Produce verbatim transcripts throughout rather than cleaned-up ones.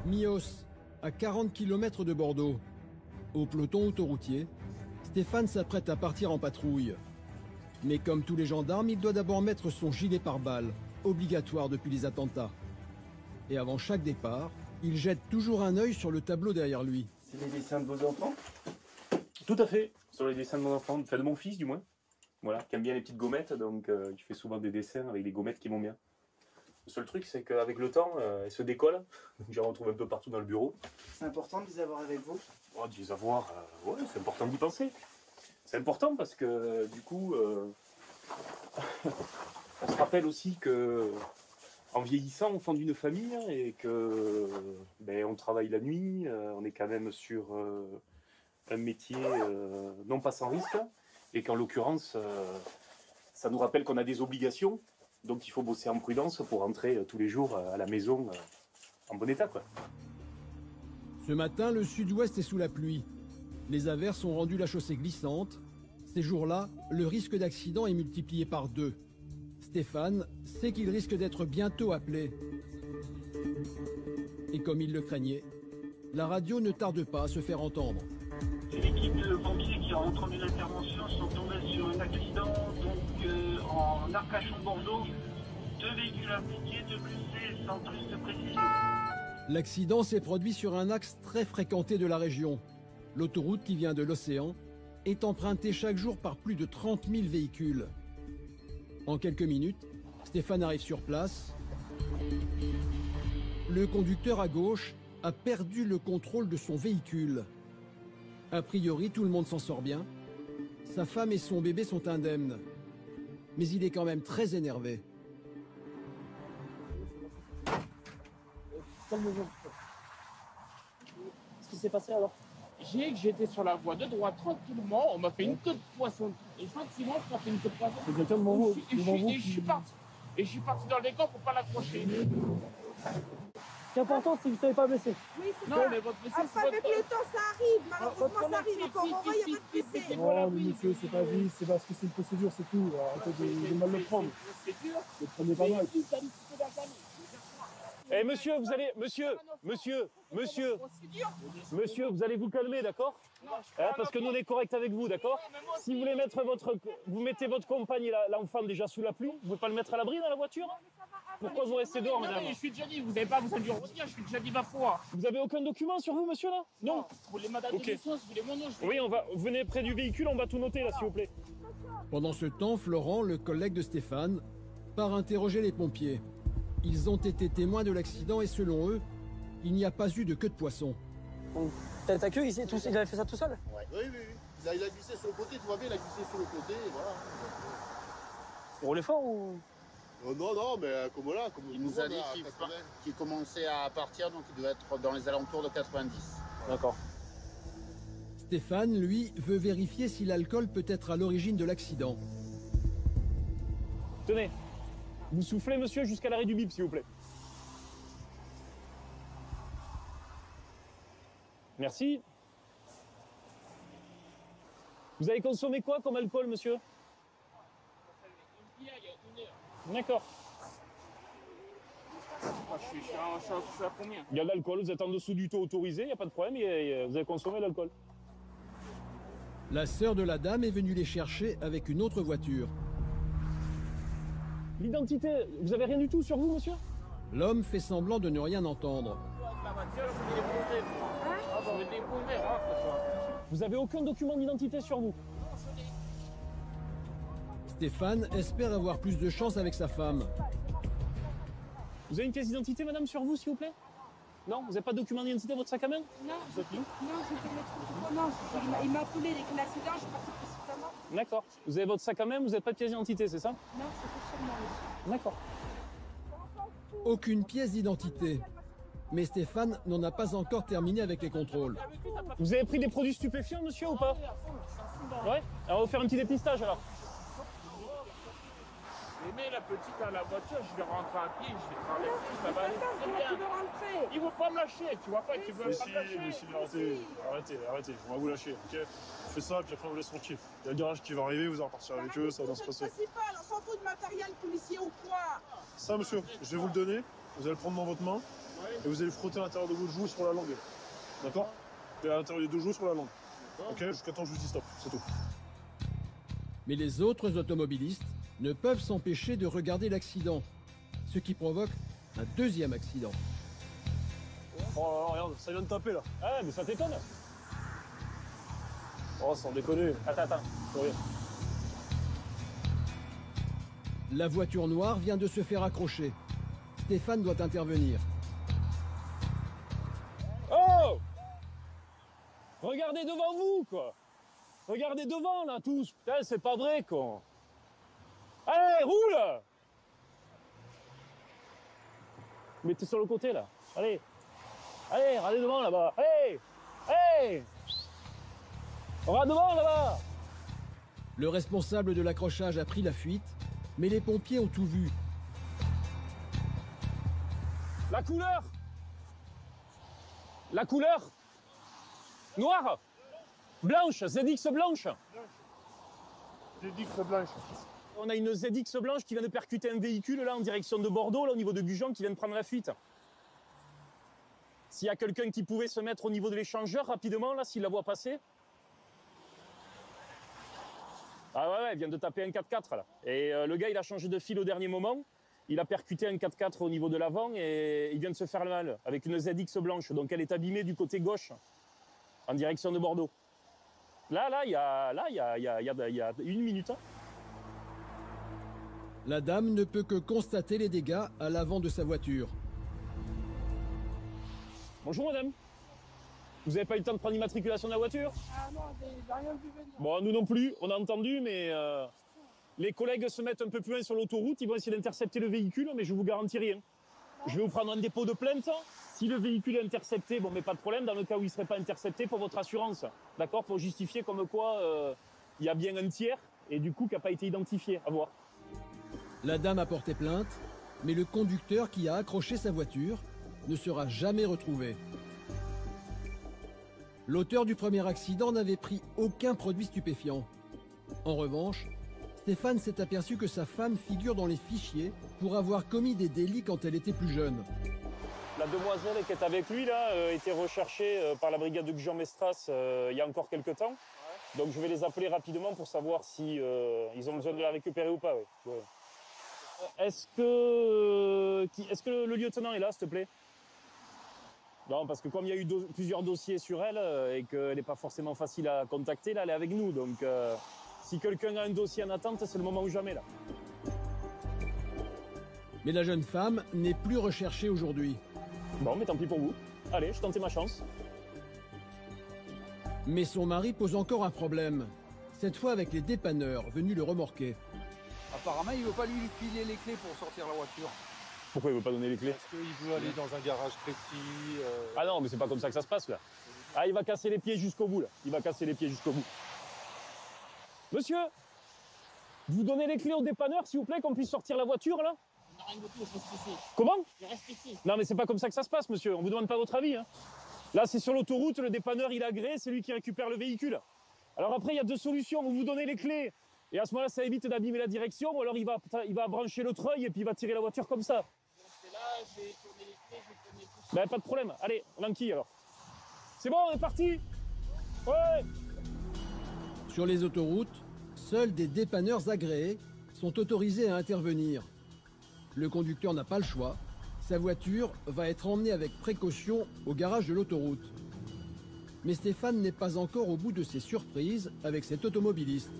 Mios, à quarante kilomètres de Bordeaux. Au peloton autoroutier, Stéphane s'apprête à partir en patrouille. Mais comme tous les gendarmes, il doit d'abord mettre son gilet pare-balles, obligatoire depuis les attentats. Et avant chaque départ, il jette toujours un œil sur le tableau derrière lui. C'est les dessins de vos enfants? Tout à fait, sur les dessins de mon enfant, enfin de mon fils du moins. Voilà, qui aime bien les petites gommettes, donc euh, il fait souvent des dessins avec des gommettes qui vont bien. Le seul truc, c'est qu'avec le temps, euh, elles se décollent. J'en retrouve un peu partout dans le bureau. C'est important de les avoir avec vous? Oh, de les avoir, euh, ouais, c'est important d'y penser. C'est important parce que, euh, du coup, euh, on se rappelle aussi que, en vieillissant, on fonde une famille et que, ben, on travaille la nuit. Euh, on est quand même sur euh, un métier euh, non pas sans risque, et qu'en l'occurrence, euh, ça nous rappelle qu'on a des obligations. Donc il faut bosser en prudence pour rentrer euh, tous les jours euh, à la maison euh, en bon état, quoi. Ce matin, le sud-ouest est sous la pluie. Les averses ont rendu la chaussée glissante. Ces jours-là, le risque d'accident est multiplié par deux. Stéphane sait qu'il risque d'être bientôt appelé. Et comme il le craignait, la radio ne tarde pas à se faire entendre. C'est l'équipe de pompiers qui a entendu l'intervention, sont tombés sur un accident donc euh, en Arcachon-Bordeaux. Deux véhicules impliqués, deux blessés sans plus de précision. L'accident s'est produit sur un axe très fréquenté de la région. L'autoroute qui vient de l'océan est empruntée chaque jour par plus de trente mille véhicules. En quelques minutes, Stéphane arrive sur place. Le conducteur à gauche a perdu le contrôle de son véhicule. A priori, tout le monde s'en sort bien. Sa femme et son bébé sont indemnes. Mais il est quand même très énervé. Qu'est-ce qui s'est passé alors? J'ai j'étais sur la voie de droite tranquillement, on m'a fait une queue de poisson. Et gentiment, on m'a fait une queue de poisson. C'est quelqu'un devant vous. Et je suis- et je suis parti. Et je suis parti dans les gants pour pas l'accrocher. Ce qui est important, c'est que vous ne soyez pas blessé. Oui, c'est Non, ça. mais votre blessé, Après, c'est votre... avec le temps, ça arrive. Malheureusement, votre ça arrive. Encore en vrai, il n'y a pas de blessé. Non, mais monsieur, c'est pas vie, c'est parce que c'est une procédure, c'est tout. Arrêtez de, de mal le prendre. C'est dur. Ne prenez pas mal. Eh monsieur, vous allez, monsieur, monsieur, monsieur, monsieur, vous allez vous calmer, d'accord? Hein, parce que nous on est correct avec vous, d'accord? Si vous voulez mettre votre, vous mettez votre compagne et la- l'enfant déjà sous la pluie, vous pouvez pas le mettre à l'abri dans la voiture? Pourquoi vous restez dehors, madame? Je suis déjà dit, vous n'avez pas besoin du redire, je suis déjà dit ma foi. Vous avez aucun document sur vous, monsieur, là? Non? Vous voulez ma date Ok. de naissance, vous voulez mon nom, je Oui, on va, venez près du véhicule, on va tout noter là, s'il vous plaît. Pendant ce temps, Florent, le collègue de Stéphane, part interroger les pompiers. Ils ont été témoins de l'accident et selon eux, il n'y a pas eu de queue de poisson. T'as ta queue, il, tout, il avait fait ça tout seul? Oui, oui, oui. Il a, il a glissé sur le côté, tu vois bien, il a glissé sur le côté, et voilà. Il roulait fort ou? Non, non, non, mais euh, comme là, comme Il nous a dit qu'il qu'il commençait à partir, donc il devait être dans les alentours de quatre-vingt-dix. D'accord. Stéphane, lui, veut vérifier si l'alcool peut être à l'origine de l'accident. Tenez, vous soufflez, monsieur, jusqu'à l'arrêt du bip, s'il vous plaît. Merci. Vous avez consommé quoi comme alcool, monsieur? il y a une heure. D'accord. Moi, je suis, je suis à, je suis à- je suis à combien? Il y a de l'alcool, vous êtes en dessous du taux autorisé, il n'y a pas de problème, il y a- il y a- vous avez consommé l'alcool. La sœur de la dame est venue les chercher avec une autre voiture. L'identité, vous avez rien du tout sur vous, monsieur? L'homme fait semblant de ne rien entendre. La voiture, je vais déposer. Ah, je vais déposer, hein, ce soir. Vous avez aucun document d'identité sur vous? Stéphane espère avoir plus de chance avec sa femme. Vous avez une pièce d'identité, madame, sur vous, s'il vous plaît? Non? Vous n'avez pas de document d'identité dans votre sac à main? Non, je- non, j'ai fait mes trucs. Non, je- il m'a- il m'a appelé dès que l'accident, je suis partie précipitamment. D'accord. Vous avez votre sac à main, vous n'avez pas de pièce d'identité, c'est ça? Non, c'est tout sur moi, monsieur. D'accord. Aucune pièce d'identité. Mais Stéphane n'en a pas encore terminé avec les contrôles. Vous avez pris des produits stupéfiants, monsieur, ou pas? Ouais. Alors, on va faire un petit dépistage, alors. Mais la petite à la voiture, je vais rentrer à pied, je vais traverser, ça va aller Attends, très comment tu veux bien. rentrer? Ils vont pas me lâcher, tu vois pas qu'ils veulent Mais pas si, me lâcher. mais si, arrêtez, arrêtez, arrêtez, on va vous lâcher, ok? On fait ça, puis après on vous laisse tranquille. Il y a le garage qui va arriver, vous allez repartir avec eux, ça va bien se passer. Principal, on s'en fout de matériel policier ou quoi? Ça, monsieur, je vais vous le donner, vous allez le prendre dans votre main, et vous allez frotter l'intérieur de votre joue sur la langue. D'accord? Et à l'intérieur des deux joues sur la langue. Ok? Jusqu'à temps que je vous dis stop, c'est tout. Mais les autres automobilistes ne peuvent s'empêcher de regarder l'accident, ce qui provoque un deuxième accident. Oh là là, regarde, ça vient de taper là. Ah, mais ça t'étonne. Oh, sans déconner. Attends, attends. Faut rien. La voiture noire vient de se faire accrocher. Stéphane doit intervenir. Oh! Regardez devant vous, quoi. Regardez devant, là, tous. Putain, c'est pas vrai, quoi. Allez, roule! Mettez sur le côté, là. Allez. Allez, regardez devant, là-bas. Allez! Allez! Regarde devant, là-bas! Le responsable de l'accrochage a pris la fuite, mais les pompiers ont tout vu. La couleur! La couleur! Noire! Blanche! Z X blanche! J'ai dit que c'est blanche. On a une Z X blanche qui vient de percuter un véhicule là en direction de Bordeaux, là au niveau de Gujan, qui vient de prendre la fuite. S'il y a quelqu'un qui pouvait se mettre au niveau de l'échangeur rapidement, là, s'il la voit passer. Ah ouais, ouais, il vient de taper un quatre-quatre là. Et euh, le gars, il a changé de fil au dernier moment. Il a percuté un quatre-quatre au niveau de l'avant et il vient de se faire le mal avec une Z X blanche. Donc elle est abîmée du côté gauche en direction de Bordeaux. Là, là, il y a, là, il y a, il y a, il y a, il y a une minute. Hein. La dame ne peut que constater les dégâts à l'avant de sa voiture. Bonjour madame. Vous n'avez pas eu le temps de prendre l'immatriculation de la voiture? Ah non, j'ai rien vu venir. Bon, nous non plus, on a entendu, mais euh, les collègues se mettent un peu plus loin sur l'autoroute, ils vont essayer d'intercepter le véhicule, mais je vous garantis rien. Je vais vous prendre un dépôt de plainte. Si le véhicule est intercepté, bon, mais pas de problème, dans le cas où il ne serait pas intercepté, pour votre assurance. D'accord? Pour justifier comme quoi euh, il y a bien un tiers, et du coup, qui n'a pas été identifié. À voir. La dame a porté plainte, mais le conducteur qui a accroché sa voiture ne sera jamais retrouvé. L'auteur du premier accident n'avait pris aucun produit stupéfiant. En revanche, Stéphane s'est aperçu que sa femme figure dans les fichiers pour avoir commis des délits quand elle était plus jeune. La demoiselle qui est avec lui, là, euh, était recherchée euh, par la brigade de Gujan-Mestras euh, il y a encore quelques temps. Ouais. Donc je vais les appeler rapidement pour savoir si euh, ils ont besoin de la récupérer ou pas. Ouais. Ouais. Est-ce que, euh, est-ce que le lieutenant est là, s'il te plaît? Non, parce que comme il y a eu do plusieurs dossiers sur elle euh, et qu'elle n'est pas forcément facile à contacter, là, elle est avec nous. Donc, euh, si quelqu'un a un dossier en attente, c'est le moment ou jamais, là. Mais la jeune femme n'est plus recherchée aujourd'hui. Bon, mais tant pis pour vous. Allez, je tentais ma chance. Mais son mari pose encore un problème. Cette fois avec les dépanneurs venus le remorquer. Apparemment, il ne veut pas lui filer les clés pour sortir la voiture. Pourquoi il ne veut pas donner les clés? Parce qu'il veut aller dans un garage précis. Euh... Ah non, mais c'est pas comme ça que ça se passe, là. Ah, il va casser les pieds jusqu'au bout, là. Il va casser les pieds jusqu'au bout. Monsieur, vous donnez les clés au dépanneur, s'il vous plaît, qu'on puisse sortir la voiture, là? Non, rien du tout, je reste ici. Comment? Je reste ici. Non, mais c'est pas comme ça que ça se passe, monsieur. On vous demande pas votre avis, hein. Là, c'est sur l'autoroute, le dépanneur, il a agréé, c'est lui qui récupère le véhicule. Alors après, il y a deux solutions. Vous vous donnez les clés, et à ce moment-là, ça évite d'abîmer la direction, ou alors il va, il va brancher le treuil, et puis il va tirer la voiture comme ça. Je vais rester là, je vais tourner les clés, je vais tourner tout ça. Ben, pas de problème. Allez, on enquille, alors. C'est bon, on est parti? Ouais. Sur les autoroutes, seuls des dépanneurs agréés sont autorisés à intervenir. Le conducteur n'a pas le choix. Sa voiture va être emmenée avec précaution au garage de l'autoroute. Mais Stéphane n'est pas encore au bout de ses surprises avec cet automobiliste.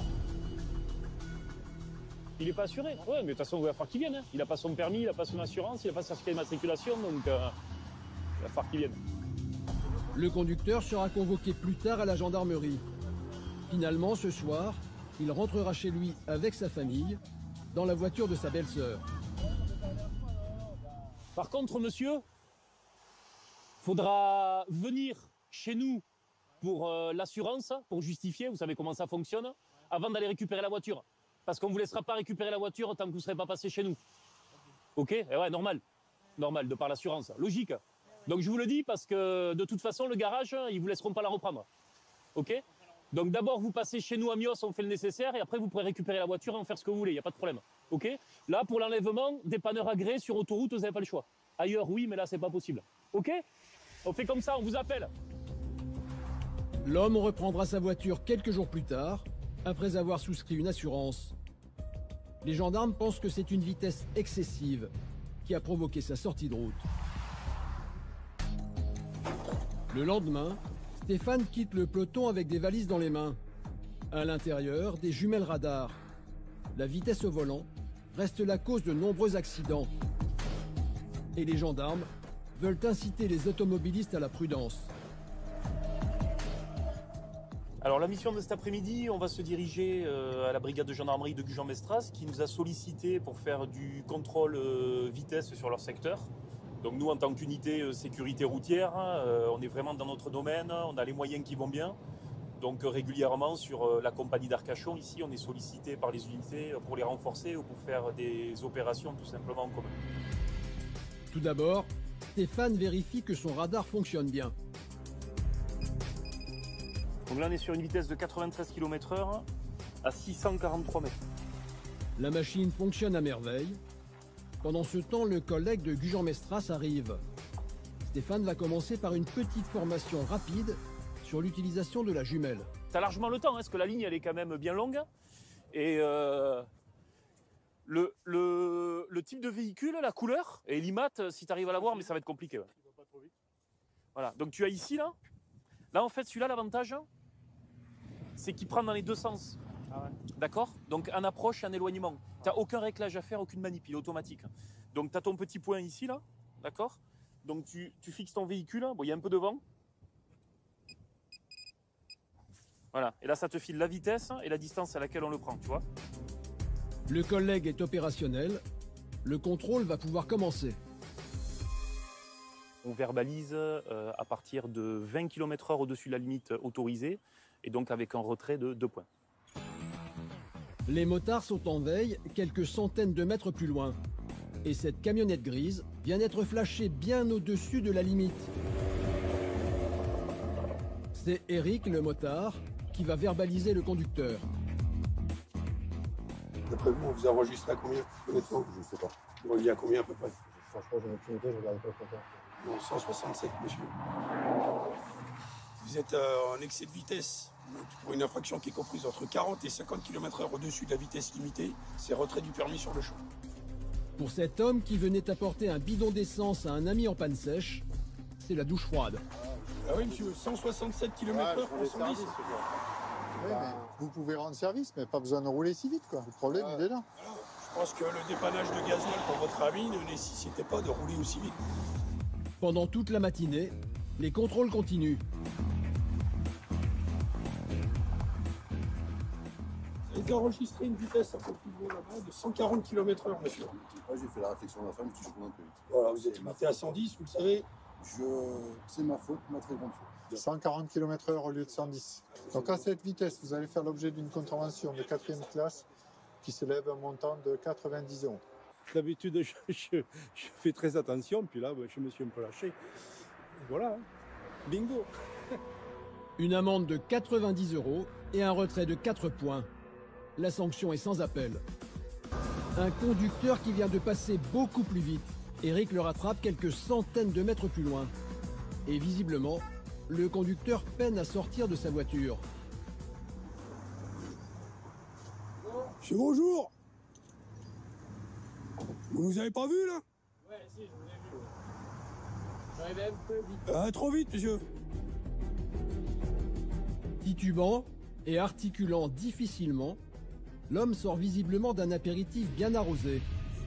Il n'est pas assuré. Ouais, mais de toute façon, il va falloir qu'il vienne. Hein. Il n'a pas son permis, il n'a pas son assurance, il n'a pas sa certificat de matriculation, donc euh, il va falloir qu'il vienne. Le conducteur sera convoqué plus tard à la gendarmerie. Finalement, ce soir, il rentrera chez lui avec sa famille, dans la voiture de sa belle-sœur. Par contre, monsieur, faudra venir chez nous pour euh, l'assurance, pour justifier, vous savez comment ça fonctionne, avant d'aller récupérer la voiture. Parce qu'on ne vous laissera pas récupérer la voiture tant que vous ne serez pas passé chez nous. Ok? Et ouais, normal. Normal, de par l'assurance. Logique. Donc je vous le dis parce que de toute façon, le garage, ils ne vous laisseront pas la reprendre. Ok? Donc d'abord, vous passez chez nous à Mios, on fait le nécessaire, et après vous pourrez récupérer la voiture et en faire ce que vous voulez, il n'y a pas de problème. Ok? Là, pour l'enlèvement, dépanneur agréé sur autoroute, vous n'avez pas le choix. Ailleurs, oui, mais là, c'est pas possible. Ok? On fait comme ça, on vous appelle. L'homme reprendra sa voiture quelques jours plus tard, après avoir souscrit une assurance. Les gendarmes pensent que c'est une vitesse excessive qui a provoqué sa sortie de route. Le lendemain, Stéphane quitte le peloton avec des valises dans les mains. À l'intérieur, des jumelles radars. La vitesse au volant reste la cause de nombreux accidents. Et les gendarmes veulent inciter les automobilistes à la prudence. Alors la mission de cet après-midi, on va se diriger euh, à la brigade de gendarmerie de Gujan-Mestras qui nous a sollicité pour faire du contrôle euh, vitesse sur leur secteur. Donc nous, en tant qu'unité euh, sécurité routière, euh, on est vraiment dans notre domaine, on a les moyens qui vont bien. Donc euh, régulièrement sur euh, la compagnie d'Arcachon, ici, on est sollicité par les unités pour les renforcer ou pour faire des opérations tout simplement en commun. Tout d'abord, Stéphane vérifie que son radar fonctionne bien. Donc là, on est sur une vitesse de quatre-vingt-treize kilomètres heure à six cent quarante-trois mètres. La machine fonctionne à merveille. Pendant ce temps, le collègue de Gujan-Mestras arrive. Stéphane va commencer par une petite formation rapide sur l'utilisation de la jumelle. T'as largement le temps, hein, parce que la ligne, elle est quand même bien longue. Et euh, le, le, le type de véhicule, la couleur, et l'I M A T, si tu arrives à la voir, mais ça va être compliqué. Ouais. Voilà, donc tu as ici, là. Là, en fait, celui-là, l'avantage, c'est qu'il prend dans les deux sens. Ah ouais. D'accord? Donc, en approche et en éloignement. Tu n'as aucun réglage à faire, aucune manip, il est automatique. Donc, tu as ton petit point ici, là. D'accord? Donc, tu, tu fixes ton véhicule. Bon, il y a un peu de vent. Voilà. Et là, ça te file la vitesse et la distance à laquelle on le prend, tu vois? Le collègue est opérationnel. Le contrôle va pouvoir commencer. On verbalise euh, à partir de vingt kilomètres heure au-dessus de la limite autorisée, et donc avec un retrait de deux points. Les motards sont en veille quelques centaines de mètres plus loin. Et cette camionnette grise vient d'être flashée bien au-dessus de la limite. C'est Eric, le motard, qui va verbaliser le conducteur. D'après vous, on vous enregistre à combien, honnêtement? Je ne sais pas. Vous reliez à combien à peu près? Franchement, j'en ai aucune idée, je regarde pas trop. Non, cent soixante-sept, monsieur. Vous êtes euh, en excès de vitesse. Donc, pour une infraction qui est comprise entre quarante et cinquante kilomètres heure au-dessus de la vitesse limitée, c'est retrait du permis sur le champ. Pour cet homme qui venait apporter un bidon d'essence à un ami en panne sèche, c'est la douche froide. Ah oui, monsieur, cent soixante-sept kilomètres heure pour cent dix. Oui, mais vous pouvez rendre service, mais pas besoin de rouler si vite, quoi. Le problème, ah, il est là. Voilà. Je pense que le dépannage de gasoil pour votre ami ne nécessitait pas de rouler aussi vite. Pendant toute la matinée, les contrôles continuent. Vous avez enregistré une vitesse un peu plus loin là-bas de cent quarante kilomètres heure, monsieur. Ouais, j'ai fait la réflexion de la femme, je roule un peu vite. Voilà, vous êtes limité à cent dix, vous le savez. Je... C'est ma faute, ma très grande faute. cent quarante kilomètres heure au lieu de cent dix. Donc à cette vitesse, vous allez faire l'objet d'une contravention de quatrième classe qui s'élève à un montant de quatre-vingt-dix euros. D'habitude, je, je, je fais très attention, puis là, je me suis un peu lâché. Et voilà, hein. Bingo. Une amende de quatre-vingt-dix euros et un retrait de quatre points. La sanction est sans appel. Un conducteur qui vient de passer beaucoup plus vite. Eric le rattrape quelques centaines de mètres plus loin. Et visiblement, le conducteur peine à sortir de sa voiture. Monsieur, bonjour. Vous nous avez pas vu, là? Ouais, si, je vous ai vu. Ouais. J'arrivais un peu vite. Ah, trop vite, monsieur. Titubant et articulant difficilement, l'homme sort visiblement d'un apéritif bien arrosé.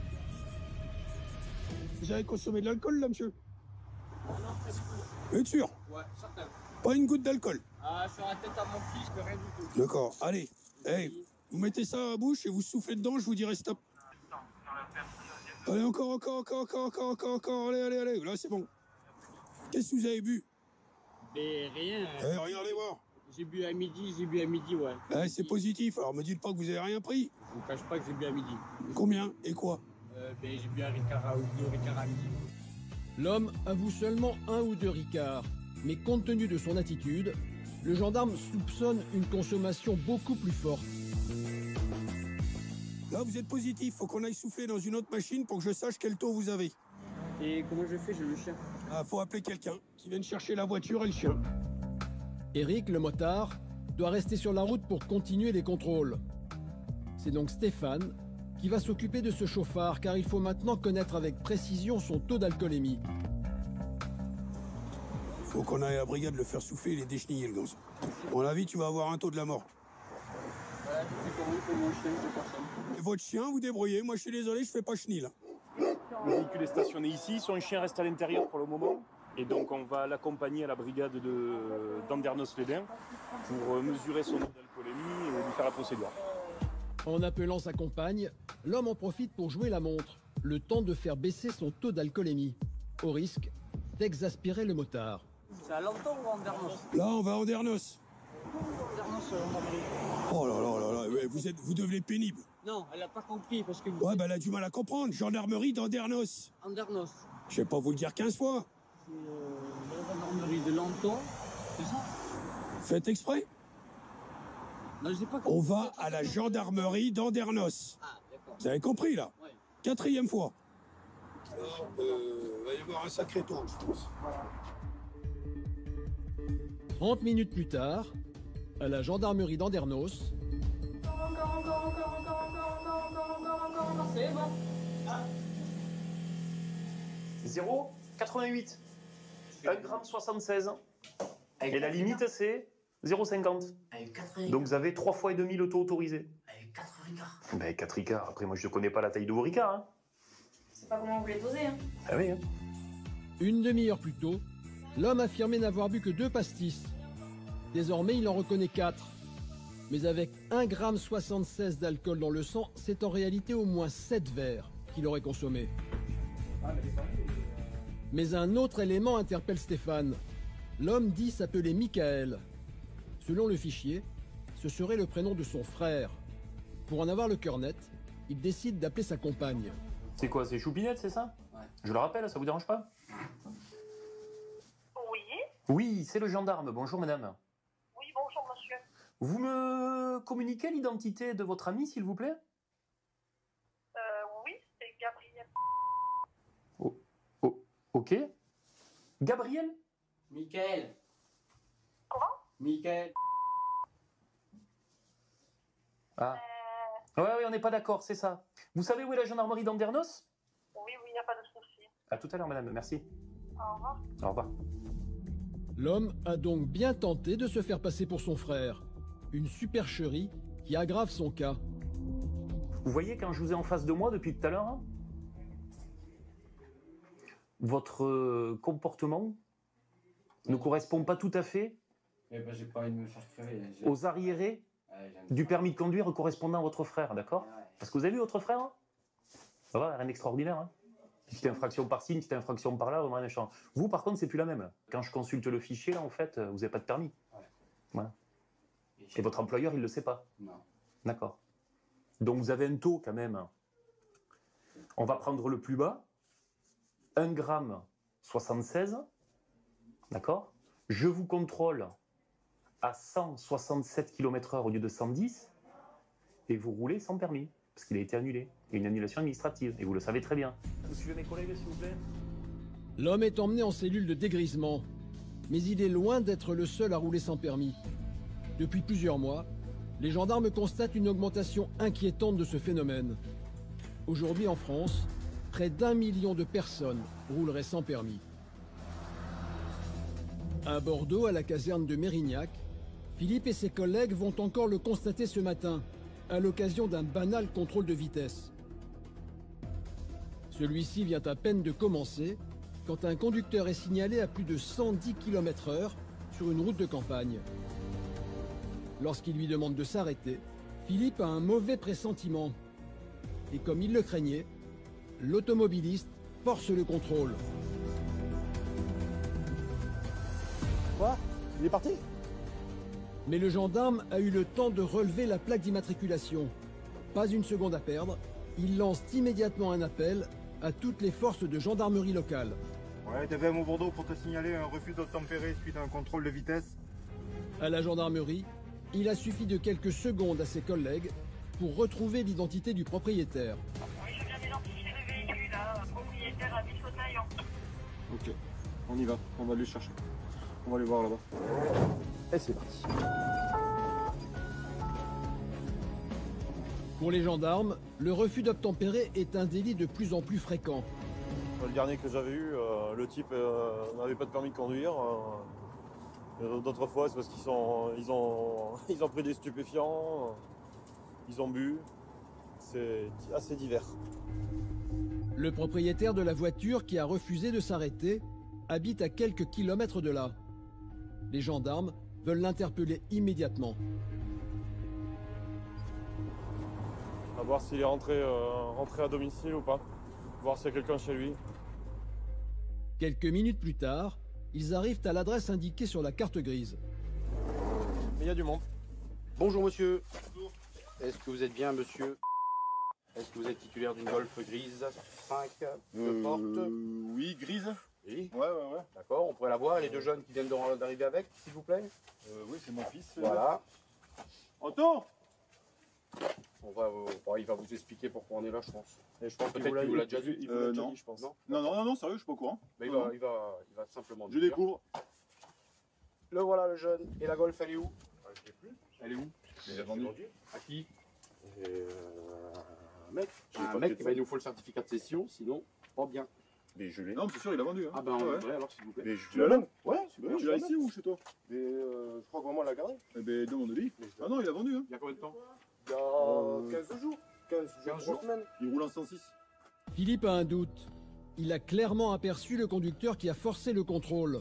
Vous avez consommé de l'alcool, là, monsieur? Ah non, pas du tout. Vous êtes sûr? Ouais, certain. Pas une goutte d'alcool? Ah, sur la tête à mon fils, que rien du tout. D'accord, allez. Hey, vous mettez ça à la bouche et vous soufflez dedans, je vous dirai stop. Allez, encore, encore, encore, encore, encore, encore, encore, allez, allez, allez, là c'est bon. Qu'est-ce que vous avez bu? Mais rien. Eh, regardez voir. J'ai bu à midi, j'ai bu à midi, ouais. Eh, c'est positif, alors me dites pas que vous avez rien pris. Je vous cache pas que j'ai bu à midi. Combien et quoi? euh, ben, J'ai bu un Ricard ou deux Ricards à midi. L'homme avoue seulement un ou deux Ricards, mais compte tenu de son attitude, le gendarme soupçonne une consommation beaucoup plus forte. Là, vous êtes positif, faut qu'on aille souffler dans une autre machine pour que je sache quel taux vous avez. Et comment je fais? J'ai le chien. Ah, faut appeler quelqu'un qui vienne chercher la voiture et le chien. Eric, le motard, doit rester sur la route pour continuer les contrôles. C'est donc Stéphane qui va s'occuper de ce chauffard, car il faut maintenant connaître avec précision son taux d'alcoolémie. Faut qu'on aille à la brigade le faire souffler et les décheniller, le gosse. À mon avis, tu vas avoir un taux de la mort. Voilà, je fais comment pour mon chien, c'est personne. Et votre chien, vous débrouillez. Moi, je suis désolé, je fais pas chenille, là. Le véhicule est stationné ici, son chien reste à l'intérieur pour le moment. Et donc on va l'accompagner à la brigade de d'Andernos-les-Bains pour mesurer son taux d'alcoolémie et lui faire la procédure. En appelant sa compagne, l'homme en profite pour jouer la montre, le temps de faire baisser son taux d'alcoolémie, au risque d'exaspérer le motard. C'est à Lanton ou à Andernos? Là, on va à Andernos. Andernos, gendarmerie. Oh là là là là, ouais, vous, êtes, vous devenez pénible. Non, elle n'a pas compris parce que... Ouais, bah elle a du mal à comprendre. Gendarmerie d'Andernos. Andernos. Je vais pas vous le dire quinze fois. C'est euh, la gendarmerie de Lanton, c'est ça? Faites exprès. Non, je n'ai pas compris. On va à la gendarmerie d'Andernos. Ah, d'accord. Vous avez compris, là? Ouais. Quatrième fois. Alors, euh, va y avoir un sacré tour, je pense. trente minutes plus tard, à la gendarmerie d'Andernos, C'est bon. zéro quatre-vingt-huit. un gramme soixante-seize. Et la limite, c'est zéro virgule cinquante. Donc vous avez trois fois et demi le taux autorisé. Avec quatre ricards. Ben quatre ricards. Après, moi, je ne connais pas la taille de vos ricards. Hein. Je sais pas comment vous les dosez. Hein. Ah oui, hein. une demi-heure plus tôt, l'homme affirmait n'avoir bu que deux pastis. Désormais, il en reconnaît quatre. Mais avec un gramme soixante-seize d'alcool dans le sang, c'est en réalité au moins sept verres qu'il aurait consommés. Mais un autre élément interpelle Stéphane. L'homme dit s'appeler Michael. Selon le fichier, ce serait le prénom de son frère. Pour en avoir le cœur net, il décide d'appeler sa compagne. C'est quoi, c'est Choupinette, c'est ça? Ouais. Je le rappelle, ça vous dérange pas? Oui. Oui, c'est le gendarme. Bonjour, madame. Oui, bonjour, monsieur. Vous me communiquez l'identité de votre ami, s'il vous plaît? Euh, oui, c'est Gabriel. Oh, oh, ok. Gabriel? Michael. Comment? Michael. Ah. Ouais, ouais, on n'est pas d'accord, c'est ça. Vous savez où est la gendarmerie d'Andernos? Oui, oui, il n'y a pas de souci. À tout à l'heure, madame, merci. Au revoir. Au revoir. L'homme a donc bien tenté de se faire passer pour son frère. Une supercherie qui aggrave son cas. Vous voyez, quand je vous ai en face de moi depuis tout à l'heure, hein, votre euh, comportement ne correspond pas tout à fait Eh ben, j'ai pas envie de me faire crever. aux arriérés Ouais, du permis de conduire correspondant à votre frère, d'accord? Ouais. Parce que vous avez vu votre frère, hein? Ça va, rien d'extraordinaire, hein? Petite infraction par-ci, une petite infraction par-là, vraiment méchant. Vous, par contre, c'est plus la même. Quand je consulte le fichier, là, en fait, vous n'avez pas de permis. Ouais. Voilà. Et votre employeur, il ne le sait pas. Non. D'accord. Donc vous avez un taux quand même. On va prendre le plus bas. un gramme soixante-seize. D'accord? Je vous contrôle à cent soixante-sept kilomètres heure au lieu de cent dix. Et vous roulez sans permis. Parce qu'il a été annulé. Il y a une annulation administrative. Et vous le savez très bien. Vous suivez mes collègues, s'il vous plaît? L'homme est emmené en cellule de dégrisement. Mais il est loin d'être le seul à rouler sans permis. Depuis plusieurs mois, les gendarmes constatent une augmentation inquiétante de ce phénomène. Aujourd'hui en France, près d'un million de personnes rouleraient sans permis. À Bordeaux, à la caserne de Mérignac, Philippe et ses collègues vont encore le constater ce matin, à l'occasion d'un banal contrôle de vitesse. Celui-ci vient à peine de commencer quand un conducteur est signalé à plus de cent dix kilomètres heure sur une route de campagne. Lorsqu'il lui demande de s'arrêter, Philippe a un mauvais pressentiment. Et comme il le craignait, l'automobiliste force le contrôle. Quoi? Il est parti? Mais le gendarme a eu le temps de relever la plaque d'immatriculation. Pas une seconde à perdre, il lance immédiatement un appel à toutes les forces de gendarmerie locales. Ouais, T V M au Bordeaux pour te signaler un refus d'obtempérer suite à un contrôle de vitesse. À la gendarmerie, il a suffi de quelques secondes à ses collègues pour retrouver l'identité du propriétaire. Oui, je viens d'identifier le véhicule, hein, propriétaire à Bissotaille en Ok, on y va, on va les chercher. On va les voir là-bas. Et c'est parti. Pour les gendarmes, le refus d'obtempérer est un délit de plus en plus fréquent. Le dernier que j'avais eu, euh, le type euh, n'avait pas de permis de conduire. Euh, D'autres fois, c'est parce qu'ils sont, ils ont, ils ont pris des stupéfiants, euh, ils ont bu. C'est assez divers. Le propriétaire de la voiture qui a refusé de s'arrêter habite à quelques kilomètres de là. Les gendarmes veulent l'interpeller immédiatement. On va voir s'il est rentré, euh, rentré à domicile ou pas. Voir s'il y a quelqu'un chez lui. Quelques minutes plus tard, ils arrivent à l'adresse indiquée sur la carte grise. Mais il y a du monde. Bonjour monsieur. Bonjour. Est-ce que vous êtes bien monsieur? Est-ce que vous êtes titulaire d'une Golf grise cinq Euh, portes? Oui, grise. Oui. Ouais, ouais, ouais. D'accord, on pourrait la voir, les deux jeunes qui viennent de- d'arriver avec, s'il vous plaît. Euh, oui, c'est mon fils. Voilà. Otto! On va, vous- bon, il va vous expliquer pourquoi on est là, je pense. Et je pense Il peut-être vous l'a- qu'il vous l'a il- déjà dit. il vous l'a Euh, déjà non, dit, je pense. Non, Non, non, non, non, sérieux, je suis pas au courant. Mais il Non, va, non. il, va, il va simplement Je nous dire. découvre. Le voilà le jeune. Et la Golf, elle est où? Je sais plus. Elle est où? Il est vendu. À qui? Euh, un mec. J'ai Un pas mec, de bah, il nous faut le certificat de cession, sinon, pas bien. Mais je l'ai. Non, c'est sûr, il a vendu. Hein. Ah ben, ouais. ouais, alors s'il vous plaît. Mais je tu l'as là? Ouais, super, Tu je l'as l'ai. ici ou chez toi? Mais euh, je crois que maman l'a gardé. Eh ben, demande-lui. Ah non, il a vendu. Hein. Il y a combien de temps? Il y a Euh, quinze jours. quinze, quinze jours. jours. Semaines. Il roule en cent six. Philippe a un doute. Il a clairement aperçu le conducteur qui a forcé le contrôle.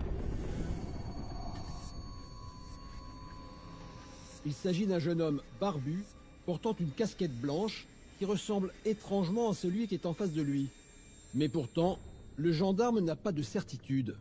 Il s'agit d'un jeune homme barbu, portant une casquette blanche, qui ressemble étrangement à celui qui est en face de lui. Mais pourtant, le gendarme n'a pas de certitude.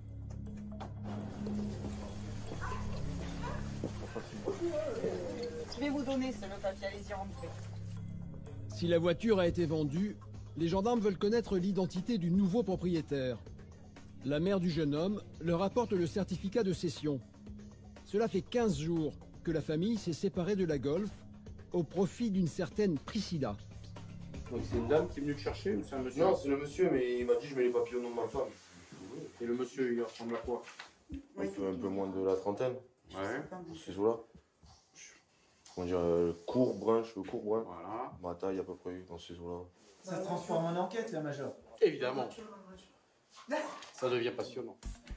Je vais vous donner ce le papier, allez-y rentrer. Si la voiture a été vendue, les gendarmes veulent connaître l'identité du nouveau propriétaire. La mère du jeune homme leur apporte le certificat de cession. Cela fait quinze jours que la famille s'est séparée de la Golf au profit d'une certaine Priscilla. Donc c'est une dame qui est venue te chercher ou c'est un monsieur? Non, c'est le monsieur, mais il m'a dit je mets les papiers au nom de ma femme. Et le monsieur, il ressemble à quoi? Il fait un peu moins de la trentaine. Ouais. Pour ces eaux-là. Comment dire, euh, court, brun, cheveux courts, brun. Voilà. Ma taille à peu près dans ces eaux-là. Ça se transforme en enquête, la Major. Évidemment. Ça devient passionnant.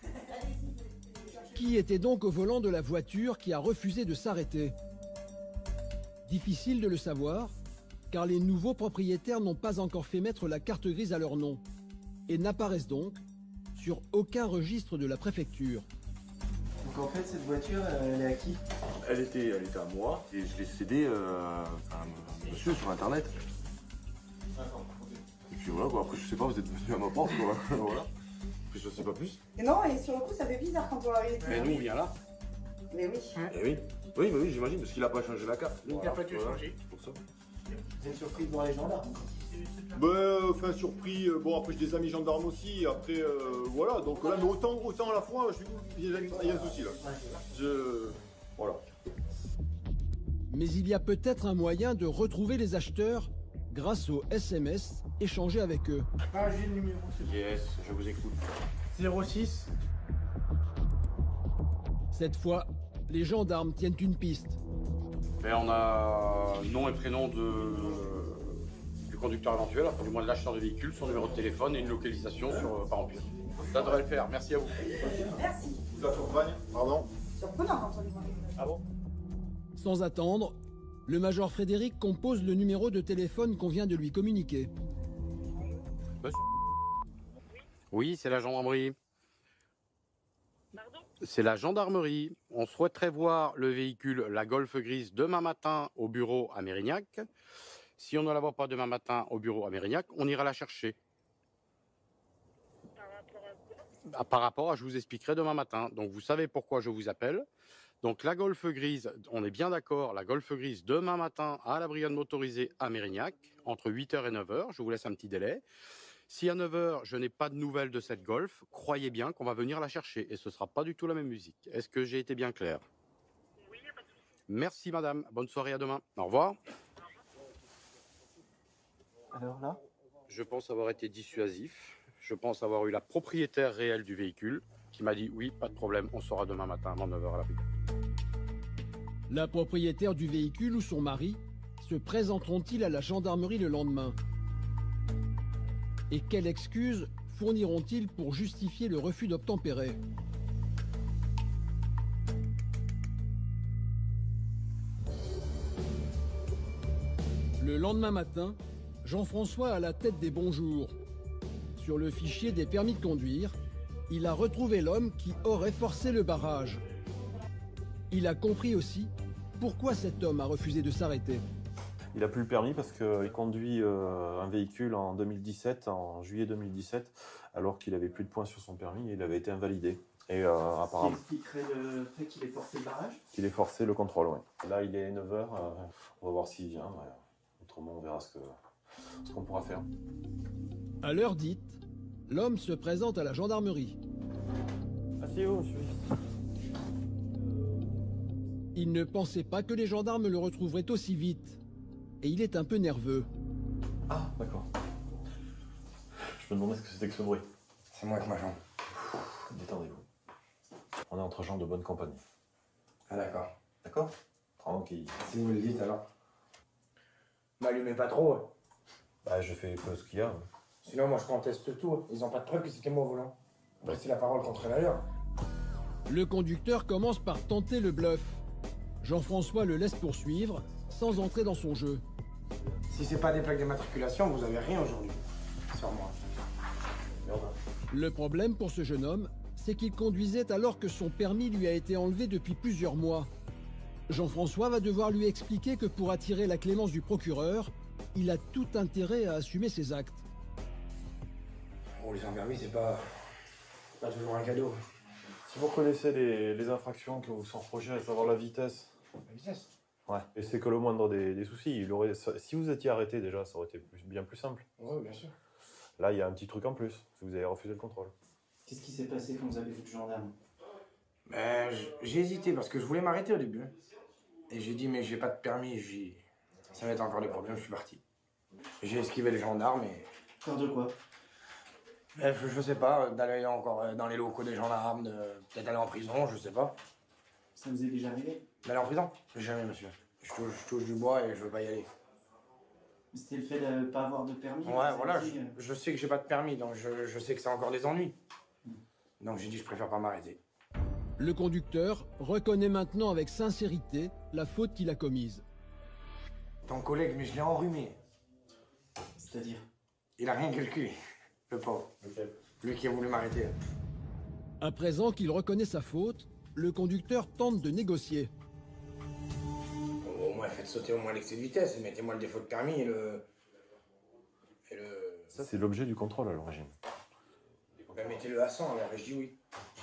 Qui était donc au volant de la voiture qui a refusé de s'arrêter? Difficile de le savoir, car les nouveaux propriétaires n'ont pas encore fait mettre la carte grise à leur nom et n'apparaissent donc sur aucun registre de la préfecture. Donc en fait, cette voiture, elle est à qui? Elle était, elle était à moi et je l'ai cédée euh, à un monsieur sur internet. Et puis voilà quoi, après je sais pas, vous êtes venu à ma porte quoi. Voilà. Puis je sais pas plus. Et non, et sur le coup, ça fait bizarre quand on arrive. Mais nous, on vient là. Mais oui. Et oui. Oui, bah oui, j'imagine, parce qu'il a pas changé la carte. Il n'a pas dû changer. Pour ça. Vous êtes surpris de voir les gendarmes? Ben, enfin, surpris. euh, Bon, après, j'ai des amis gendarmes aussi. Après, euh, voilà. Donc là, mais autant, autant à la fois, je suis. Il y a il y a un souci là. Je. Voilà. Mais il y a peut-être un moyen de retrouver les acheteurs grâce aux S M S échangés avec eux. Ah, j'ai le numéro, c'est bon. Yes, je vous écoute. zéro six. Cette fois, les gendarmes tiennent une piste. Et on a nom et prénom de... du conducteur éventuel, enfin du moins de l'acheteur de véhicule, son numéro de téléphone et une localisation sur, euh, par remplir. Ça devrait le faire, merci à vous. Merci. Vous accompagne, pardon. Surprenant quand on les voit. Ah bon? Sans attendre, le major Frédéric compose le numéro de téléphone qu'on vient de lui communiquer. Oui, c'est la gendarmerie. C'est la gendarmerie. On souhaiterait voir le véhicule, la Golf grise, demain matin au bureau à Mérignac. Si on ne la voit pas demain matin au bureau à Mérignac, on ira la chercher. Ah, par rapport à, je vous expliquerai demain matin. Donc vous savez pourquoi je vous appelle. Donc la Golf grise, on est bien d'accord, la Golf grise demain matin à la brigade motorisée à Mérignac, entre huit heures et neuf heures. Je vous laisse un petit délai. Si à neuf heures, je n'ai pas de nouvelles de cette Golf, croyez bien qu'on va venir la chercher et ce ne sera pas du tout la même musique. Est-ce que j'ai été bien clair? Oui, il n'y a pas de souci. Merci madame, bonne soirée, à demain. Au revoir. Alors là? Je pense avoir été dissuasif. je pense avoir eu la propriétaire réelle du véhicule qui m'a dit oui, pas de problème, on sera demain matin avant neuf heures à la brigade. La propriétaire du véhicule ou son mari se présenteront-ils à la gendarmerie le lendemain? Et quelle excuse fourniront-ils pour justifier le refus d'obtempérer? Le lendemain matin, Jean-François a la tête des bonjours. Sur le fichier des permis de conduire, il a retrouvé l'homme qui aurait forcé le barrage. Il a compris aussi pourquoi cet homme a refusé de s'arrêter. Il a plus le permis parce qu'il conduit euh, un véhicule en deux mille dix-sept, en juillet deux mille dix-sept, alors qu'il avait plus de points sur son permis et il avait été invalidé. Et euh, apparemment. Ce qui expliquerait le fait qu'il ait forcé le barrage? Qu'il ait forcé le contrôle, oui. Là, il est neuf heures, euh, on va voir s'il vient. Ouais. Autrement, on verra ce que, ce qu'on pourra faire. À l'heure dite, l'homme se présente à la gendarmerie. Asseyez-vous, monsieur. Il ne pensait pas que les gendarmes le retrouveraient aussi vite. Et il est un peu nerveux. Ah, d'accord. Je me demandais ce que c'était que ce bruit. C'est moi avec ma jambe. Détendez-vous. On est entre gens de bonne compagnie. Ah d'accord. D'accord? Tranquille. Si vous me le dites alors. M'allumez pas trop. Hein. Bah, je fais peu ce qu'il y a. Sinon, moi je conteste tout. Hein. Ils ont pas de preuve que c'était moi au volant. Bah, c'est la parole contre la leur. Le conducteur commence par tenter le bluff. Jean-François le laisse poursuivre sans entrer dans son jeu. Si c'est pas des plaques d'immatriculation, vous avez rien aujourd'hui. Sur moi. Le problème pour ce jeune homme, c'est qu'il conduisait alors que son permis lui a été enlevé depuis plusieurs mois. Jean-François va devoir lui expliquer que pour attirer la clémence du procureur, il a tout intérêt à assumer ses actes. Rouler sans permis, c'est pas... pas toujours un cadeau. Si vous connaissez les, les infractions que vous sont reprochez, à savoir la vitesse. La vitesse? Ouais. Et c'est que le moindre des, des soucis. Il aurait, si vous étiez arrêté déjà, ça aurait été plus, bien plus simple. Oui, bien sûr. Là, il y a un petit truc en plus. Si vous avez refusé le contrôle. Qu'est-ce qui s'est passé quand vous avez vu le gendarme? Ben, j'ai hésité parce que je voulais m'arrêter au début. Et j'ai dit, mais j'ai pas de permis. J'ai... Ça va être encore des problèmes, je suis parti. J'ai esquivé les gendarmes et... Peur de quoi? Ben, je, je sais pas, d'aller encore dans les locaux des gendarmes, de peut-être aller en prison, je sais pas. Ça vous est déjà arrivé? D'aller en prison? Jamais, monsieur. Je touche, je touche du bois et je veux pas y aller. C'était le fait de ne pas avoir de permis? Ouais, voilà, je, je sais que j'ai pas de permis, donc je, je sais que c'est encore des ennuis. Donc j'ai dit, je préfère pas m'arrêter. Le conducteur reconnaît maintenant avec sincérité la faute qu'il a commise. Ton collègue, mais je l'ai enrhumé. C'est-à-dire? Il a rien calculé, le pauvre. Okay. Lui qui a voulu m'arrêter. À présent qu'il reconnaît sa faute, le conducteur tente de négocier. Au moins, faites sauter au moins l'excès de vitesse et mettez-moi le défaut de permis et le... Et le... Ça, c'est l'objet du contrôle à l'origine. Ben, mettez-le à cent, alors, et je dis oui.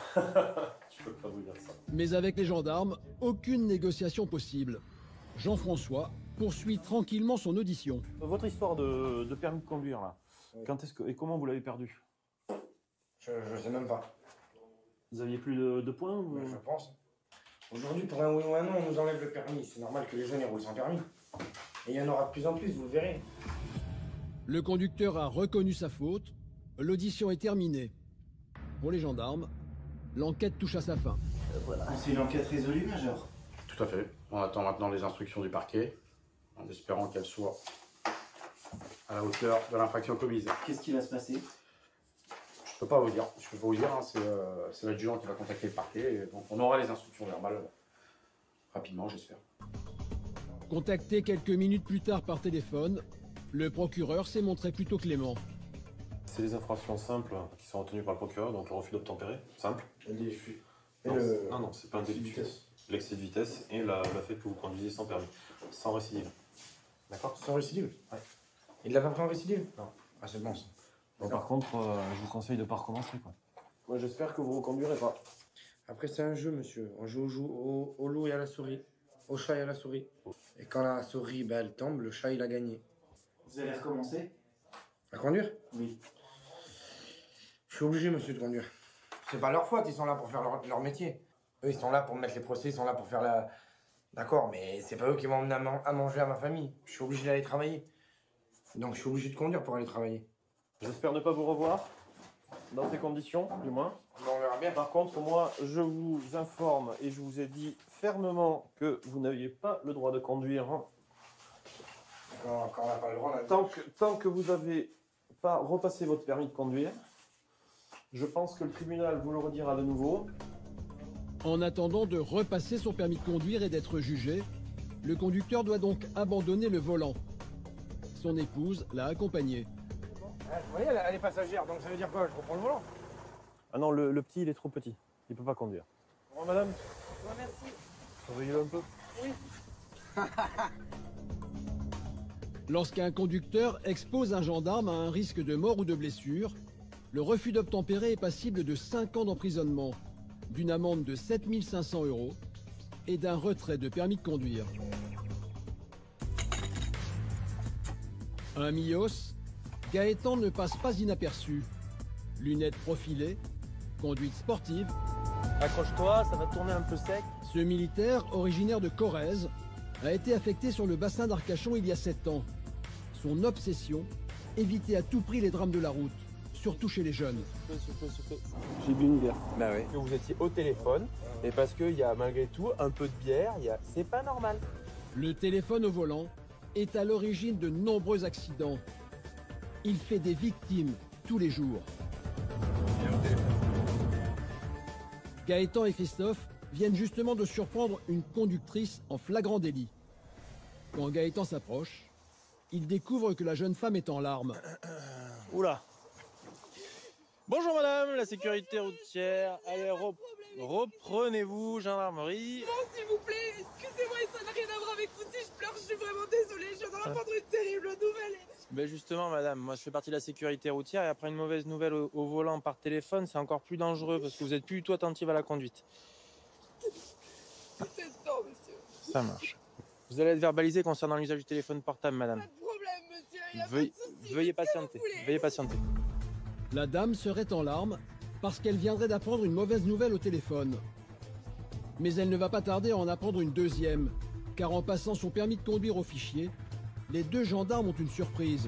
Je peux pas vous dire ça. Mais avec les gendarmes, aucune négociation possible. Jean-François poursuit tranquillement son audition. Votre histoire de, de permis de conduire, là, oui. Quand est-ce que, et comment vous l'avez perdu? je, je sais même pas. Vous aviez plus de, de points ou... Je pense. Aujourd'hui, pour un oui ou un non, on nous enlève le permis. C'est normal que les jeunes roulent sans permis. Et il y en aura de plus en plus, vous le verrez. Le conducteur a reconnu sa faute. L'audition est terminée. Pour les gendarmes, l'enquête touche à sa fin. Euh, voilà. C'est une enquête résolue, Major? Tout à fait. On attend maintenant les instructions du parquet, en espérant qu'elles soient à la hauteur de l'infraction commise. Qu'est-ce qui va se passer? Je peux pas vous dire. Je peux pas vous dire. Hein. C'est euh, l'adjudant qui va contacter le parquet. Et donc on aura les instructions verbales rapidement, j'espère. Contacté quelques minutes plus tard par téléphone, le procureur s'est montré plutôt clément. C'est des infractions simples qui sont retenues par le procureur, donc le refus d'obtempérer, simple. Et le délit. Non, le... non, non c'est pas un délit de vitesse. L'excès de vitesse et la, le fait que vous conduisez sans permis, sans récidive. D'accord? Sans récidive? Ouais. Il l'a pas pris en récidive? Non. Ah, c'est bon ça. Bon, par contre, euh, je vous conseille de ne pas recommencer, quoi. Moi, j'espère que vous ne reconduirez pas. Après, c'est un jeu, monsieur. On joue, joue au, au loup et à la souris. Au chat et à la souris. Et quand la souris, ben, elle tombe, le chat, il a gagné. Vous allez recommencer? À conduire? Oui. Je suis obligé, monsieur, de conduire. C'est pas leur faute, ils sont là pour faire leur, leur métier. Eux, ils sont là pour me mettre les procès, ils sont là pour faire la... D'accord, mais c'est pas eux qui vont emmener à, man à manger à ma famille. Je suis obligé d'aller travailler. Donc, je suis obligé de conduire pour aller travailler. J'espère ne pas vous revoir. dans ces conditions, du moins. Bon, on verra bien. Par contre, moi, je vous informe et je vous ai dit fermement que vous n'aviez pas le droit de conduire. Non, quand on n'a pas le droit, on a le Tant droit. que, tant que vous n'avez pas repassé votre permis de conduire, je pense que le tribunal vous le redira de nouveau. En attendant de repasser son permis de conduire et d'être jugé, le conducteur doit donc abandonner le volant. Son épouse l'a accompagné. Ah, vous voyez, elle est passagère, donc ça veut dire quoi? Je reprends le volant. Ah non, le, le petit, il est trop petit. Il peut pas conduire. Bon, madame, Ouais, merci. surveillez-le un peu. Oui. Lorsqu'un conducteur expose un gendarme à un risque de mort ou de blessure, le refus d'obtempérer est passible de cinq ans d'emprisonnement, d'une amende de sept mille cinq cents euros et d'un retrait de permis de conduire. Un Mios, Gaëtan ne passe pas inaperçu. Lunettes profilées, conduite sportive. Accroche-toi, ça va tourner un peu sec. Ce militaire, originaire de Corrèze, a été affecté sur le bassin d'Arcachon il y a sept ans. Son obsession, éviter à tout prix les drames de la route, surtout chez les jeunes. J'ai bu une bière. Bah oui. Que vous étiez au téléphone, et parce qu'il y a malgré tout un peu de bière, il y a... c'est pas normal. Le téléphone au volant est à l'origine de nombreux accidents. Il fait des victimes tous les jours. Gaëtan et Christophe viennent justement de surprendre une conductrice en flagrant délit. Quand Gaëtan s'approche, il découvre que la jeune femme est en larmes. Oula. Bonjour madame, la sécurité routière. Allez, rep- reprenez-vous, gendarmerie. Non, s'il vous plaît, excusez-moi, ça n'a rien à voir avec vous. Si je pleure, je suis vraiment désolée. Je viens d'en apprendre une terrible nouvelle. Ben justement madame, moi je fais partie de la sécurité routière et après une mauvaise nouvelle au, au volant par téléphone, c'est encore plus dangereux parce que vous êtes plus du tout attentive à la conduite. C'est temps, monsieur. Ça marche. Vous allez être verbalisé concernant l'usage du téléphone portable, madame. Pas de problème, monsieur. Y a Veuillez, pas de souci. veuillez patienter. Veuillez patienter. La dame serait en larmes parce qu'elle viendrait d'apprendre une mauvaise nouvelle au téléphone. Mais elle ne va pas tarder à en apprendre une deuxième, car en passant son permis de conduire au fichier, les deux gendarmes ont une surprise.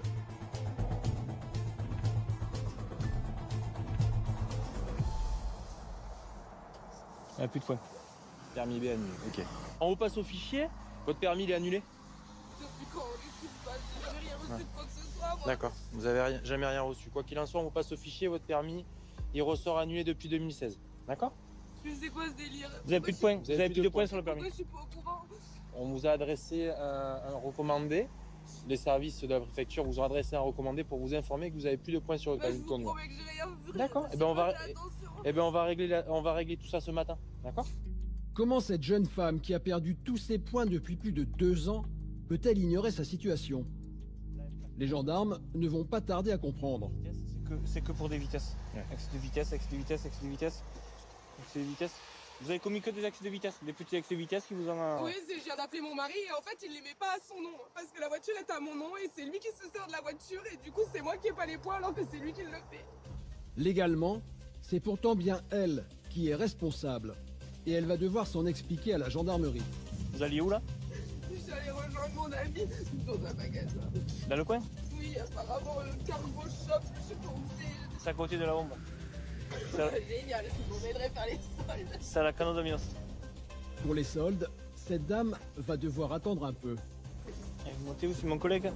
Ah, plus de points. Permis B annulé, ok. On vous passe au fichier, votre permis il est annulé. Depuis quand on est pas, j'ai jamais rien reçu Ouais. de quoi que ce soit, moi. D'accord, vous avez rien- jamais rien reçu. Quoi qu'il en soit, on vous passe au fichier, votre permis, il ressort annulé depuis deux mille seize. D'accord? Mais c'est quoi ce délire? Vous avez plus de points, vous avez plus de points sur le Pourquoi permis. je suis pas au courant? On vous a adressé un, un recommandé. Les services de la préfecture vous ont adressé un recommandé pour vous informer que vous avez plus de points sur le Bah, permis je de vous conduire. promets que j'ai rien vu. D'accord. J'ai Eh ben on pas va, fait attention. eh ben on va régler, la- on va régler tout ça ce matin. D'accord? Comment cette jeune femme qui a perdu tous ses points depuis plus de deux ans peut-elle ignorer sa situation? Les gendarmes ne vont pas tarder à comprendre. C'est que, c'est que pour des vitesses. Excès de vitesse, excès de vitesse, excès de vitesse, excès de vitesse. Vous avez commis que des excès de vitesse, des petits excès de vitesse qui vous en a. Oui, c'est- je viens d'appeler mon mari et en fait il les met pas à son nom parce que la voiture est à mon nom et c'est lui qui se sert de la voiture et du coup c'est moi qui ai pas les points alors que c'est lui qui le fait. Légalement, c'est pourtant bien elle qui est responsable. Et elle va devoir s'en expliquer à la gendarmerie. Vous alliez où là? J'allais rejoindre mon ami dans un magasin. Dans le coin? Oui, apparemment le cargo shop, je sais pas où c'est. C'est à côté de la bombe. C'est à- Génial, on m'aiderait faire les soldes. c'est à la Cano de Minos. Pour les soldes, cette dame va devoir attendre un peu. Et vous montez où? C'est mon collègue.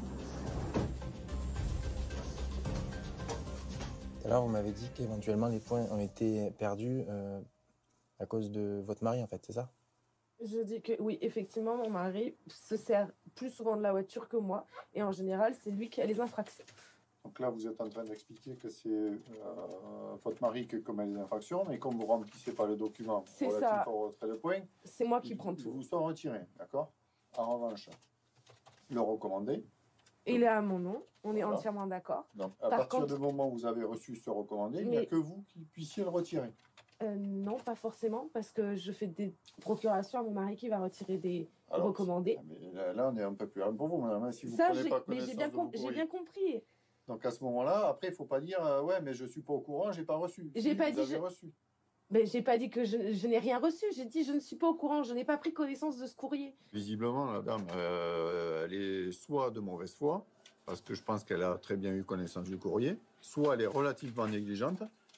Tout à l'heure, vous m'avez dit qu'éventuellement les points ont été perdus euh, à cause de votre mari, en fait, c'est ça? Je dis que oui, effectivement, mon mari se sert plus souvent de la voiture que moi. Et en général, c'est lui qui a les infractions. Donc là, vous êtes en train d'expliquer que c'est euh, votre mari qui commet les infractions, mais comme vous ne remplissez pas le document C'est relatif ça. au retrait de points, C'est moi qui ils- prends ils tout. vous sont retirés, d'accord? En revanche, le recommandé, Il est à mon nom, on est Voilà. entièrement d'accord. donc à Par partir contre- du moment où vous avez reçu ce recommandé, il n'y a Mais- que vous qui puissiez le retirer. Euh, non, pas forcément, parce que je fais des procurations à mon mari qui va retirer des Alors, recommandés. Mais là, là, on est un peu plus loin pour vous, madame, hein, si vous Ça, prenez j'ai pas mais j'ai connaissance bien, de com- vos j'ai courriers. bien compris. Donc à ce moment-là, après, il ne faut pas dire euh, ouais, mais je suis pas au courant, j'ai pas reçu. J'ai Si, pas vous dit avez je- reçu. Mais j'ai pas dit que je, je n'ai rien reçu, j'ai dit je ne suis pas au courant, je n'ai pas pris connaissance de ce courrier. Visiblement, la dame, euh, elle est soit de mauvaise foi, parce que je pense qu'elle a très bien eu connaissance du courrier, soit elle est relativement négligente,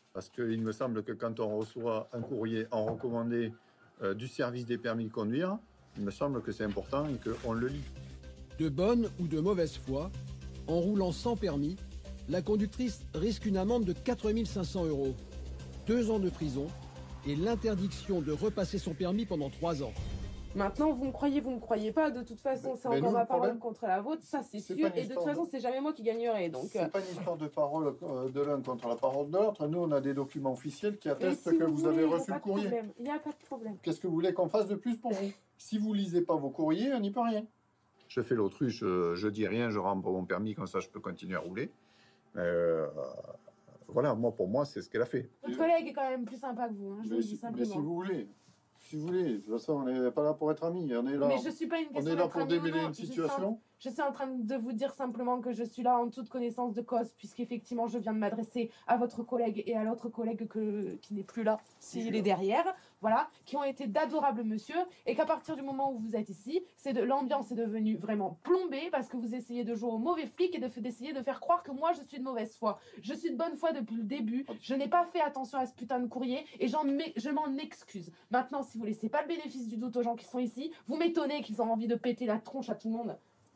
Parce qu'il me semble que quand on reçoit un courrier en recommandé euh, du service des permis de conduire, il me semble que c'est important et qu'on le lit. De bonne ou de mauvaise foi, en roulant sans permis, la conductrice risque une amende de quatre mille cinq cents euros, deux ans de prison et l'interdiction de repasser son permis pendant trois ans. Maintenant, vous me croyez, vous me croyez pas, de toute façon, c'est encore nous, ma le parole problème, contre la vôtre, ça c'est c'est sûr, pas une et de toute histoire façon, de- c'est jamais moi qui gagnerai, donc... euh, C'est pas une histoire de parole euh, de l'un contre la parole de l'autre. Nous, on a des documents officiels qui mais attestent si que vous, voulez, avez y a reçu pas le de courrier. problème, Il n'y a pas de problème. Qu'est-ce que vous voulez qu'on fasse de plus pour vous? Si vous lisez pas vos courriers, on n'y peut rien. Je fais l'autruche, je, je dis rien, je rends mon permis, comme ça je peux continuer à rouler. Euh, voilà, moi pour moi, c'est ce qu'elle a fait. Votre collègue est quand même plus sympa que vous, hein, je vous Mais le si, dis mais simplement. si vous voulez, si vous voulez, de toute façon, on n'est pas là pour être amis. On est là, Mais je suis pas une on question est là d'être pour ami ou démêler non, une je suis en- situation. Je suis en train de vous dire simplement que je suis là en toute connaissance de cause, puisqu'effectivement, je viens de m'adresser à votre collègue et à l'autre collègue que, qui n'est plus là, s'il est derrière, voilà, qui ont été d'adorables monsieur, et qu'à partir du moment où vous êtes ici, c'est de l'ambiance est devenue vraiment plombée, parce que vous essayez de jouer au mauvais flic et de f- d'essayer de faire croire que moi, je suis de mauvaise foi. Je suis de bonne foi depuis le début, je n'ai pas fait attention à ce putain de courrier, et j'en m'e- je m'en excuse. Maintenant, si vous laissez pas le bénéfice du doute aux gens qui sont ici, vous m'étonnez qu'ils ont envie de péter la tronche à tout le monde.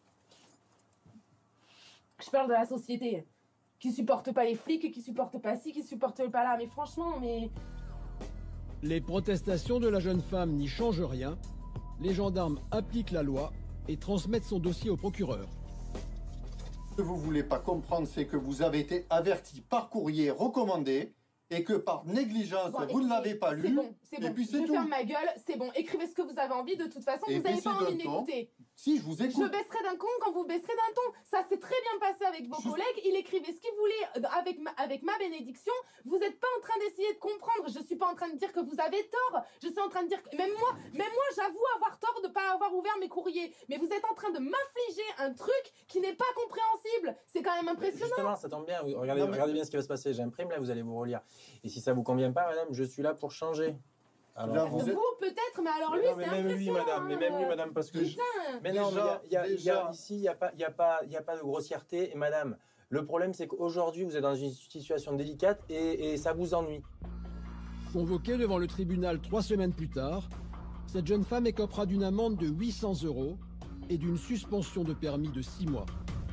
Je parle de la société qui supporte pas les flics, qui supporte pas ci, qui supporte pas là. Mais franchement, mais Les protestations de la jeune femme n'y changent rien. Les gendarmes appliquent la loi et transmettent son dossier au procureur. Ce que vous voulez pas comprendre, c'est que vous avez été averti par courrier recommandé et que par négligence, Bon, vous écoutez, ne l'avez pas lu. C'est bon, c'est et bon. puis c'est je tout. ferme ma gueule, c'est bon. Écrivez ce que vous avez envie. De toute façon, Et vous puis n'avez pas c'est envie d'un ton. d'écouter. Si, je vous Je écoute. baisserai d'un con quand vous baisserez d'un ton. Ça s'est très bien passé avec vos collègues. Il écrivait ce qu'il voulait euh, avec ma, avec ma bénédiction. Vous n'êtes pas en train d'essayer de comprendre. Je suis pas en train de dire que vous avez tort. Je suis en train de dire que même moi, même moi, j'avoue avoir tort de pas avoir ouvert mes courriers. Mais vous êtes en train de m'infliger un truc qui n'est pas compréhensible. C'est quand même impressionnant. Justement, ça tombe bien. Regardez, Non, mais- regardez bien ce qui va se passer. J'imprime, là, vous allez vous relire. Et si ça vous convient pas, madame, je suis là pour changer. Alors, Là, on- vous êtes- Vous peut-être, mais alors Mais lui, non, mais c'est même lui, impressionnant. madame, mais même lui, hein. madame, parce que je- Putain. Mais non, mais il y a- il y a- il y a- Déjà- ici, il n'y a, pas- il y a, pas- il y a pas de grossièreté. Et madame, le problème, c'est qu'aujourd'hui, vous êtes dans une situation délicate et, et ça vous ennuie. Convoquée devant le tribunal trois semaines plus tard, cette jeune femme écopera d'une amende de huit cents euros et d'une suspension de permis de six mois.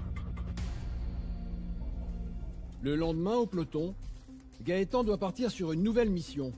Le lendemain, au peloton, Gaëtan doit partir sur une nouvelle mission.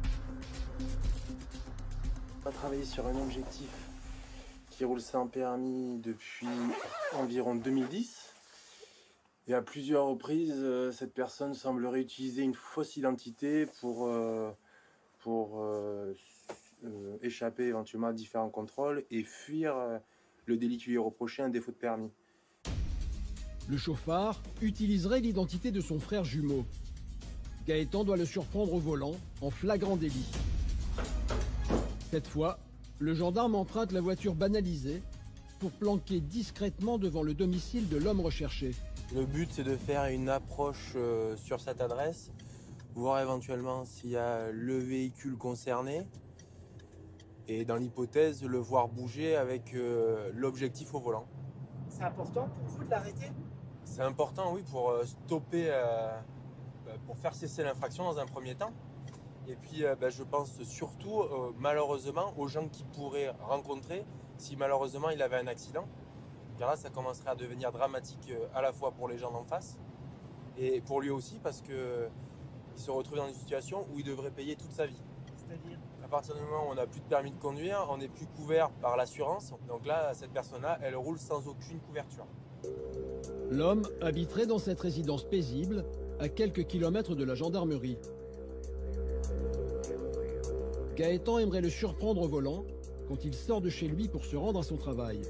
On va travailler sur un objectif qui roule sans permis depuis environ deux mille dix. Et à plusieurs reprises, euh, cette personne semblerait utiliser une fausse identité pour, euh, pour euh, euh, échapper éventuellement à différents contrôles et fuir euh, le délit qui lui est reproché, un défaut de permis. Le chauffard utiliserait l'identité de son frère jumeau. Gaëtan doit le surprendre au volant en flagrant délit. Cette fois, le gendarme emprunte la voiture banalisée pour planquer discrètement devant le domicile de l'homme recherché. Le but, c'est de faire une approche euh, sur cette adresse, voir éventuellement s'il y a le véhicule concerné et dans l'hypothèse, le voir bouger avec euh, l'objectif au volant. C'est important pour vous de l'arrêter? C'est important, oui, pour euh, stopper, euh, bah, pour faire cesser l'infraction dans un premier temps. Et puis, euh, bah, je pense surtout, euh, malheureusement, aux gens qu'il pourrait rencontrer si malheureusement il avait un accident. Car là, ça commencerait à devenir dramatique euh, à la fois pour les gens d'en face et pour lui aussi parce qu'il se retrouve dans une situation où il devrait payer toute sa vie. C'est-à-dire? À partir du moment où on n'a plus de permis de conduire, on n'est plus couvert par l'assurance. Donc là, cette personne-là, elle roule sans aucune couverture. L'homme habiterait dans cette résidence paisible, à quelques kilomètres de la gendarmerie. Gaëtan aimerait le surprendre au volant quand il sort de chez lui pour se rendre à son travail.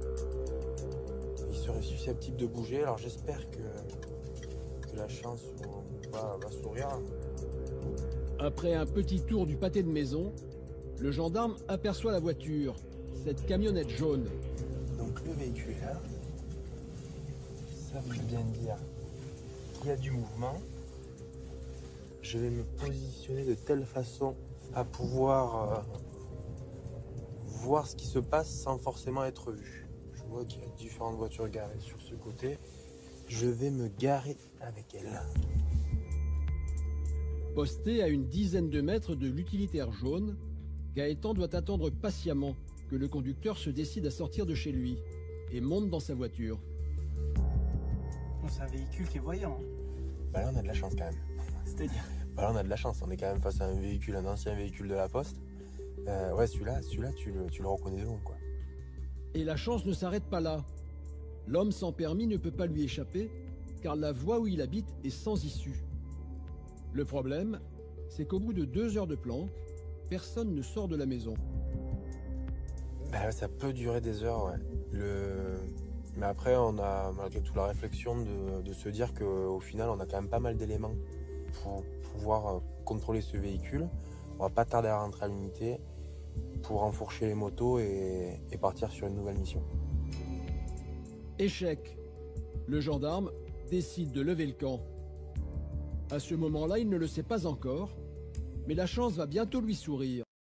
Il serait susceptible de bouger, alors j'espère que, que la chance va, va sourire. Après un petit tour du pâté de maison, le gendarme aperçoit la voiture, cette camionnette jaune. Donc le véhicule est là. Ça veut bien dire qu'il y a du mouvement. Je vais me positionner de telle façon à pouvoir euh, voir ce qui se passe sans forcément être vu. Je vois qu'il y a différentes voitures garées sur ce côté. Je vais me garer avec elle. Posté à une dizaine de mètres de l'utilitaire jaune, Gaëtan doit attendre patiemment que le conducteur se décide à sortir de chez lui et monte dans sa voiture. C'est un véhicule qui est voyant. hein. Bah là, on a de la chance quand même. C'est-à-dire Bah là, on a de la chance. On est quand même face à un véhicule, un ancien véhicule de la Poste. Euh, ouais, celui-là, celui-là, tu le, tu le reconnais de loin, quoi. Et la chance ne s'arrête pas là. L'homme sans permis ne peut pas lui échapper, car la voie où il habite est sans issue. Le problème, c'est qu'au bout de deux heures de planque, personne ne sort de la maison. Bah, ça peut durer des heures, ouais. Le... Mais après, on a malgré tout la réflexion de, de se dire qu'au final, on a quand même pas mal d'éléments pour pouvoir contrôler ce véhicule. On va pas tarder à rentrer à l'unité pour enfourcher les motos et, et partir sur une nouvelle mission. Échec. Le gendarme décide de lever le camp. À ce moment-là, il ne le sait pas encore, mais la chance va bientôt lui sourire.